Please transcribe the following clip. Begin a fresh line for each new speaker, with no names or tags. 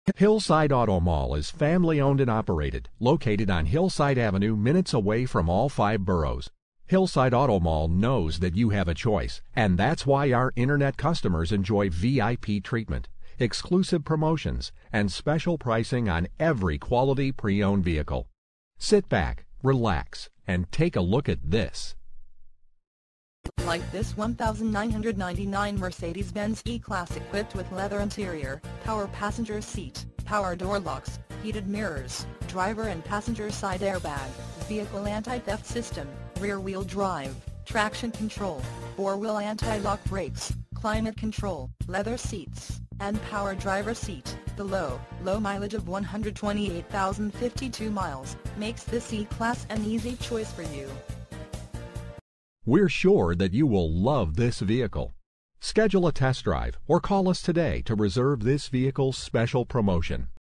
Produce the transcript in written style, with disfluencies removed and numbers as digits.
Hillside Auto Mall is family-owned and operated, located on Hillside Avenue, minutes away from all 5 boroughs. Hillside Auto Mall knows that you have a choice, and that's why our Internet customers enjoy VIP treatment, exclusive promotions, and special pricing on every quality pre-owned vehicle. Sit back, relax, and take a look at this.
Like this 1999 Mercedes-Benz E-Class equipped with leather interior, power passenger seat, power door locks, heated mirrors, driver and passenger side airbag, vehicle anti-theft system, rear-wheel drive, traction control, 4-wheel anti-lock brakes, climate control, leather seats, and power driver seat. The low mileage of 128,052 miles makes this E-Class an easy choice for you.
We're sure that you will love this vehicle. Schedule a test drive or call us today to reserve this vehicle's special promotion.